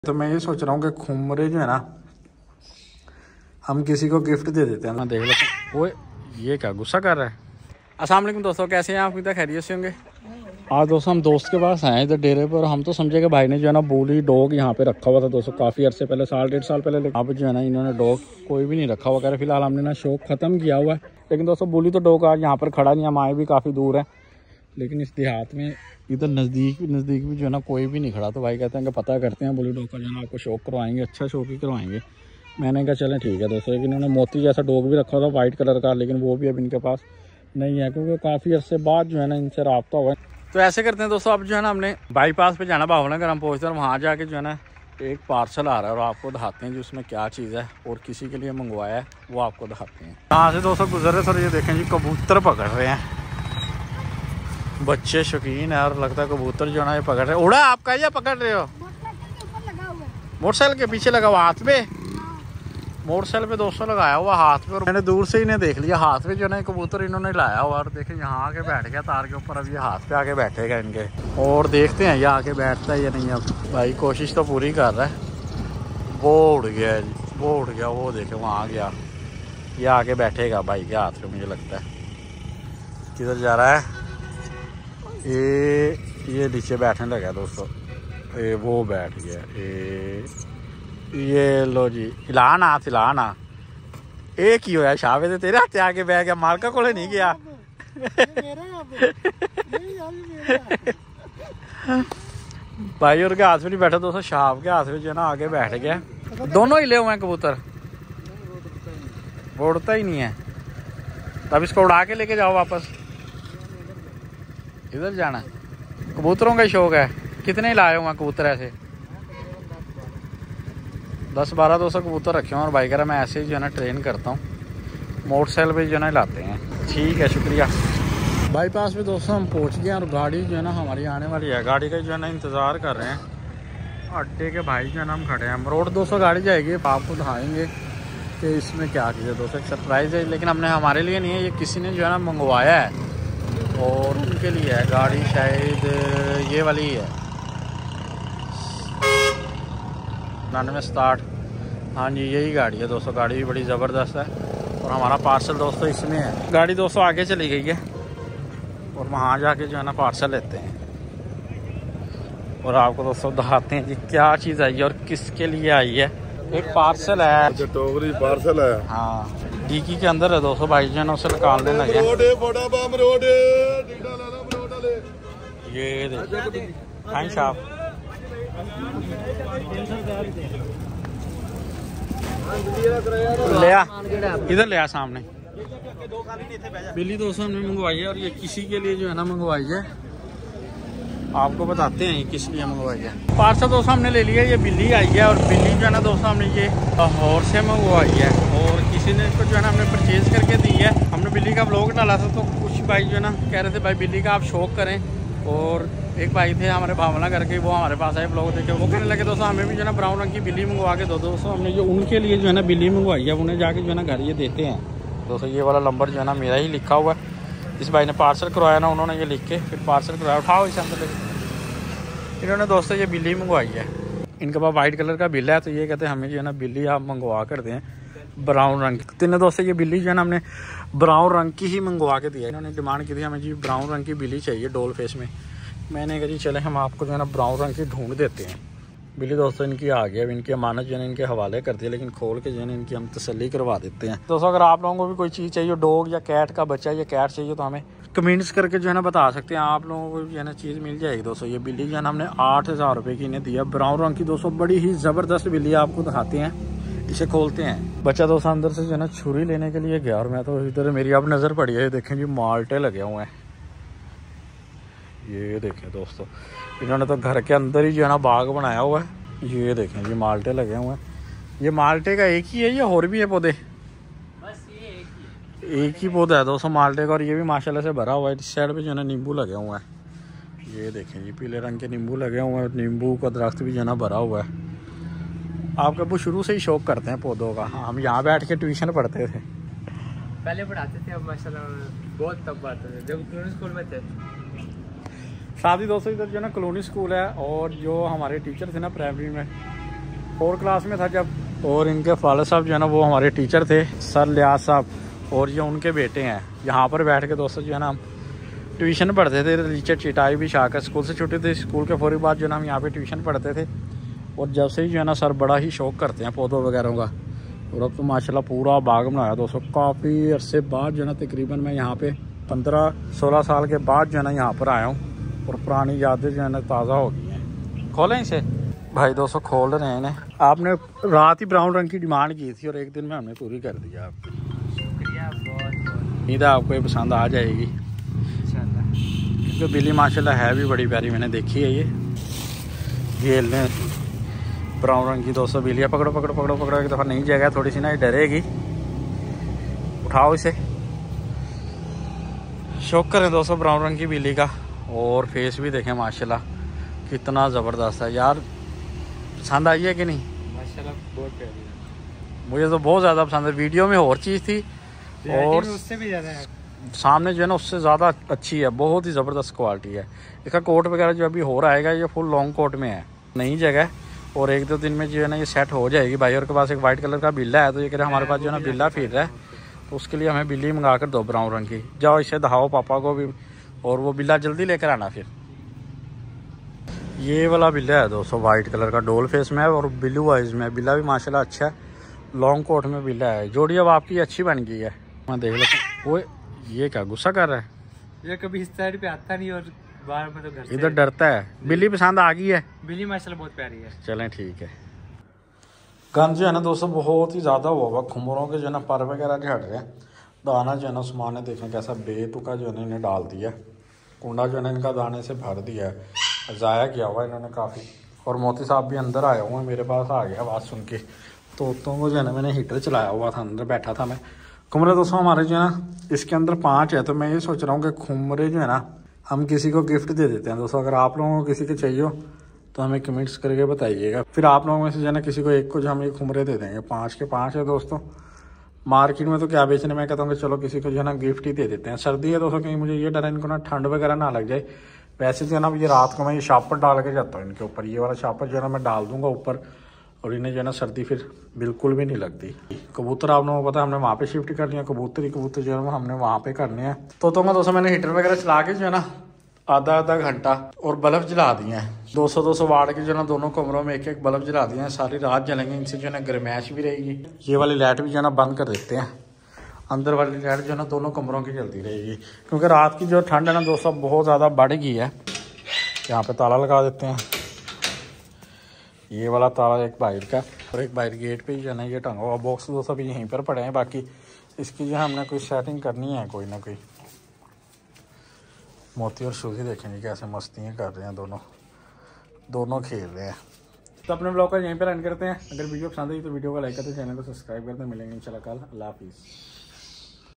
तो मैं ये सोच रहा हूँ कि खुमरे जो है ना हम किसी को गिफ्ट दे देते हैं ना। देख लेते हैं। ओए ये क्या गुस्सा कर रहा है। अस्सलाम वालेकुम दोस्तों, कैसे हैं आप? इधर खैरियत से होंगे। आज दोस्तों हम दोस्त के पास आए इधर डेरे पर। हम तो समझे कि भाई ने जो है ना बूली डॉग यहाँ पे रखा हुआ था दोस्तों, काफ़ी अर्से पहले, साल डेढ़ साल पहले। अब जो है ना इन्होंने डॉग कोई भी नहीं रखा हुआ। कह रहे फिलहाल हमने ना शौक ख़त्म किया हुआ है। लेकिन दोस्तों बूली तो डॉग आज यहाँ पर खड़ा नहीं, हम आए भी काफ़ी दूर है, लेकिन इस देहात में इधर नज़दीक भी जो है ना कोई भी नहीं खड़ा। तो भाई कहते हैं कि पता करते हैं बुली डॉग का, जो है ना आपको शौक करवाएंगे, अच्छा शौक ही करवाएंगे। मैंने कहा चलें ठीक है दोस्तों। लेकिन इन्होंने मोती जैसा डॉग भी रखा था वाइट कलर का, लेकिन वो भी अब इनके पास नहीं है क्योंकि काफ़ी अर्से बाद जो है ना इनसे रब्ता हुआ है। तो ऐसे करते हैं दोस्तों, अब जो है ना हमने बाईपास पे जाना, भावनगर हम पहुँचते हैं। वहाँ जाके जो है ना एक पार्सल आ रहा है और आपको दिखाते हैं जी उसमें क्या चीज़ है और किसी के लिए मंगवाया है वो आपको दिखाते हैं। यहाँ से दोस्तों गुजर रहे सर, ये देखें जी कबूतर पकड़ रहे हैं बच्चे, शौकीन है और लगता है कबूतर जो है ना ये पकड़ रहे हैं। उड़ा आपका या पकड़ रहे हो? मोटरसाइकिल के पीछे लगा हुआ हाथ पे, मोटरसाइकिल पे दोस्तों लगाया हुआ हाथ पे। और मैंने दूर से इन्हें देख लिया हाथ पे जो है ना कबूतर इन्होंने लाया हुआ। और देखें यहाँ आके बैठ गया तार के ऊपर। अब ये हाथ पे आके बैठेगा इनके, और देखते हैं ये आके बैठता है या नहीं। अब भाई कोशिश तो पूरी कर रहा है। वो उड़ गया जी, वो उड़ गया, वो देखे वहाँ आ गया। ये आके बैठेगा भाई के हाथ पे, मुझे लगता है। किधर जा रहा है ये नीचे बैठने लगा दोस्तों। वो बैठ गया। ये लो जी, हिलाना हिलाना। एक ही होया शावे ते तेरे हाथ आके बह गया, मालका कोले नहीं गया। भाई और के हाथ में नहीं बैठा दोस्तों, शाव के हाथ में जो है ना आगे बैठ गया। दोनों हिले हुए हैं कबूतर, वो उड़ता ही नहीं है। तब इसको उड़ा के लेके जाओ वापस। इधर जाना, कबूतरों का ही शौक है। कितने लाए हुए हैं कबूतर ऐसे? 10-12 200 कबूतर रखे हुए हैं। और भाई कह रहा मैं ऐसे ही जो है ना ट्रेन करता हूँ, मोटरसाइकिल पे जो है ना लाते हैं। ठीक है, शुक्रिया। बाईपास पे दोस्तों हम पहुँच गए और गाड़ी जो है ना हमारी आने वाली है। गाड़ी का जो है ना इंतज़ार कर रहे हैं अड्डे के भाई जो है ना, हम खड़े हैं। रोड 200 गाड़ी जाएगी, आपको दिखाएंगे कि इसमें क्या चीज़ है दोस्तों। एक सरप्राइज़ है, लेकिन हमने हमारे लिए नहीं है, ये किसी ने जो है ना मंगवाया है और उनके लिए है। गाड़ी शायद ये वाली है 9960। हाँ जी यही गाड़ी है दोस्तों। गाड़ी भी बड़ी ज़बरदस्त है और हमारा पार्सल दोस्तों इसमें है। गाड़ी दोस्तों आगे चली गई है और वहाँ जाके जो है ना पार्सल लेते हैं और आपको दोस्तों दिखाते हैं जी क्या चीज़ आई है और किसके लिए आई है। एक पार्सल है, अच्छा टोकरी पार्सल है। हाँ डीकी के अंदर है दोस्तों। भाई जो है ना उसे निकालने लगे। ये देखिए साहब, लिया इधर लिया सामने। बिल्ली दोस्तों हमने मंगवाई है और ये किसी के लिए जो है ना मंगवाई है। आपको बताते हैं किस लिए मंगवाई है। पार्सल दोस्तों हमने ले लिया। ये बिल्ली आई है और बिल्ली जो है ना दोस्तों हमने ये लाहौर से मंगवाई है और किसी ने इसको जो है ना हमने परचेज करके दी है। हमने बिल्ली का व्लॉग डाला था तो कुछ भाई जो है ना कह रहे थे भाई बिल्ली का आप शौक करें। और एक भाई थे हमारे भावना करके, वो हमारे पास आए ब्लॉग देखे, वो कहने लगे दोस्तों हमें भी जो है ना ब्राउन रंग की बिल्ली मंगवा के दो। दोस्तों हमने जो उनके लिए जो है ना बिल्ली मंगवाई है, उन्हें जाके जो है ना घर ये देते हैं दोस्तों। ये वाला नंबर जो है ना मेरा ही लिखा हुआ है। इस भाई ने पार्सल करवाया ना, उन्होंने ये लिख के फिर पार्सल करवाया। उठाओ इसे अंदर लेके। इन्होंने दोस्तों ये बिल्ली मंगवाई है। इनके पास वाइट कलर का बिल है, तो ये कहते हैं हमें जो है ना बिल्ली आप मंगवा कर दें ब्राउन रंग की। तीनों दोस्तों ये बिल्ली जो है ना हमने ब्राउन रंग की ही मंगवा के दिया। इन्होंने डिमांड की थी हमें जी ब्राउन रंग की बिल्ली चाहिए डोल फेस में। मैंने कहा जी चले हम आपको जो है ना ब्राउन रंग की ढूंढ देते हैं। बिल्ली दोस्तों इनकी आ गई। अब इनकी अमानत जो है इनके हवाले कर दी, लेकिन खोल के जो है इनकी हम तसल्ली करवा देते हैं। दोस्तों अगर आप लोगों को भी कोई चीज़ चाहिए, डॉग या कैट का बच्चा या कैट चाहिए, तो हमें कमेंट्स करके जो है ना बता सकते हैं। आप लोगों को जो है ना चीज़ मिल जाएगी दोस्तों। ये बिल्ली जो है ना हमने 8000 रुपये की इन्हें दिया, ब्राउन रंग की दोस्तों। बड़ी ही ज़बरदस्त बिल्ली, आपको दिखाते हैं। इसे खोलते हैं। बच्चा दोस्तों अंदर से जो है ना छुरी लेने के लिए गया और मैं तो इधर मेरी अब नज़र पड़ी है। देखें जी माल्टे लगे हुए हैं। ये देखें दोस्तों, इन्होंने तो घर के अंदर ही जो है ना बाग बनाया हुआ है। ये देखें जी माल्टे लगे हुए हैं। ये माल्टे का एक ही है या और भी है पौधे? बस ये एक ही पौधा है दोस्तों माल्टे का। और ये भी माशाल्लाह से भरा हुआ है। इस साइड पे जो है ना नींबू लगे हुए हैं। ये देखें जी पीले रंग के नींबू लगे हुए हैं। नींबू का दरख्त भी जो है ना भरा हुआ है। आपके अब्बू शुरू से ही शौक करते हैं पौधों का। हम यहाँ बैठ के ट्यूशन पढ़ते थे, पहले पढ़ाते थे, अब माशाल्लाह बहुत तब पढ़ते थे जब कॉलेज स्कूल में थे। साथ ही दोस्तों इधर जो है ना कॉलोनी स्कूल है और जो हमारे टीचर थे ना प्राइमरी में, 4 क्लास में था जब। और इनके फादर साहब जो है ना वो हमारे टीचर थे, सर लियाज साहब, और ये उनके बेटे हैं। यहाँ पर बैठ के दोस्तों जो है ना हम ट्यूशन पढ़ते थे। टीचर चिटाई भी छाकर स्कूल से छुट्टी थी, स्कूल के फौरी बाद जो है ना हम यहाँ पे ट्यूशन पढ़ते थे। और जब से ही जो है ना सर बड़ा ही शौक़ करते हैं पौधों वगैरह का। और अब तो माशाल्लाह पूरा बाग बनाया दोस्तों। काफ़ी अरसे बाद जो है ना तकरीबन मैं यहाँ पे 15-16 साल के बाद जो है ना यहाँ पर आया हूँ। और पुरानी यादें जो है ना ताज़ा हो गई हैं। खोलें इसे भाई दोस्तों, खोल रहे हैं इन्हें। आपने रात ही ब्राउन रंग की डिमांड की थी और एक दिन में हमने पूरी कर दिया आपकी। शुक्रिया बहुत। उम्मीद है आपको ये पसंद आ जाएगी क्योंकि बिल्ली माशाल्लाह है भी बड़ी प्यारी, मैंने देखी है। ये ले ब्राउन रंग की दोस्तों बिल्लियाँ। पकड़ो पकड़ो पकड़ो पकड़ो, एक दफ़ा नहीं जाएगा, थोड़ी सी ना ये डरेगी। उठाओ इसे। शौक करें दोस्तों ब्राउन रंग की बिल्ली का। और फेस भी देखें माशाल्लाह कितना ज़बरदस्त है यार। पसंद आई है कि नहीं? माशाल्लाह बहुत प्यारी है, मुझे तो बहुत ज़्यादा पसंद है। वीडियो में और चीज़ थी और उससे भी ज़्यादा है, सामने जो है ना उससे ज़्यादा अच्छी है। बहुत ही ज़बरदस्त क्वालिटी है। इसका कोट वगैरह जो अभी हो रहा है ये फुल लॉन्ग कोट में है, नई जगह। और 1-2 दिन में जो है ना ये सेट हो जाएगी। भाई और के पास एक वाइट कलर का बिल्ला है, तो ये कह रहे हमारे पास जो है ना बिल्ला फिर रहा है, तो उसके लिए हमें बिल्ली मंगा कर दो ब्राउन रंग की। जाओ इसे दहाओ पापा को भी, और वो बिल्ला जल्दी लेकर आना। फिर ये वाला बिल्ला है दोस्तों, वाइट कलर का डोल फेस में है और ब्लू आइज में। बिल्ला भी माशाल्लाह अच्छा है, लॉन्ग कोट में बिल्ला है। जोड़ी अब आपकी अच्छी बन गई है। मैं देख लेता हूँ। वो ये क्या गुस्सा कर रहा है? ये कभी इस साइड पे आता नहीं और बाहर में तो घर से इधर डरता है। बिल्ली पसंद आ गई है? बिल्ली माशाल्लाह बहुत प्यारी है। चलें ठीक है। गंद जो है ना दोस्तों बहुत ही ज़्यादा हुआ हुआ। खुमरों के जो है ना पर वगैरह झड़ रहे हैं। दाना जो है ना उस्मान ने देखें कैसा बेतुका जो है ना इन्हें डाल दिया। कुंडा जो है ना इनका दाने से भर दिया है, ज़ाया किया हुआ इन्होंने काफ़ी। और मोती साहब भी अंदर आए हुए हैं, मेरे पास आ गया आवाज़ सुन के। तोतों को जो है ना मैंने हीटर चलाया हुआ था, अंदर बैठा था मैं। खुमरे दोस्तों हमारे जो है ना इसके अंदर 5 है, तो मैं ये सोच रहा हूँ कि खुमरे जो है ना हम किसी को गिफ्ट दे देते हैं दोस्तों। अगर आप लोगों को किसी के चाहिए हो तो हमें कमेंट्स करके बताइएगा। फिर आप लोगों में से जो है ना किसी को एक को जो हम ये खुमरे दे देंगे। 5 के 5 है दोस्तों। मार्केट में तो क्या बेचने, मैं कहता हूँ कि चलो किसी को जो है ना गिफ्ट ही दे देते हैं। सर्दी है दोस्तों, कहीं मुझे ये डर है इनको ना ठंड वगैरह ना लग जाए। वैसे जो है ना ये रात को मैं ये शापर डाल के जाता हूँ इनके ऊपर। ये वाला शापर जो है ना मैं डाल दूंगा ऊपर, और इन्हें जो है ना सर्दी फिर बिल्कुल भी नहीं लगती। कबूतर आप लोगों को पता है हमने वहाँ पे शिफ्ट कर लिया। कबूतर जो है हमने वहाँ पे करने हैं। तो मैं दोस्तों मैंने हीटर वगैरह चला के जो है ना आधा घंटा और बल्ब जला दिए हैं। 200 वाट की जो है ना दोनों कमरों में एक बल्ब जला दिए हैं। सारी रात जलेंगे, इनसे जो है ना गर्मैश भी रहेगी। ये वाली लाइट भी जो है ना बंद कर देते हैं। अंदर वाली लाइट जो है ना दोनों कमरों की जलती रहेगी, क्योंकि रात की जो ठंड है ना दोस्तों बहुत ज़्यादा बढ़ गई है। यहाँ पे ताला लगा देते हैं। ये वाला ताला एक बाहर का और एक बाहर गेट पे ही जो है ना ये टंगा हुआ। बॉक्स दोस्तों भी यहीं पर पड़े हैं। बाकी इसकी जो है हमने कोई सेटिंग करनी है कोई ना कोई। मोती और श्रुति देखेंगे कैसे मस्तियाँ कर रहे हैं, दोनों खेल रहे हैं। तो अपने ब्लॉग का यहीं पर एंड करते हैं। अगर वीडियो पसंद आई तो वीडियो को लाइक करते, चैनल को सब्सक्राइब करते। मिलेंगे इंशाल्लाह कल। अल्लाह हाफिज़।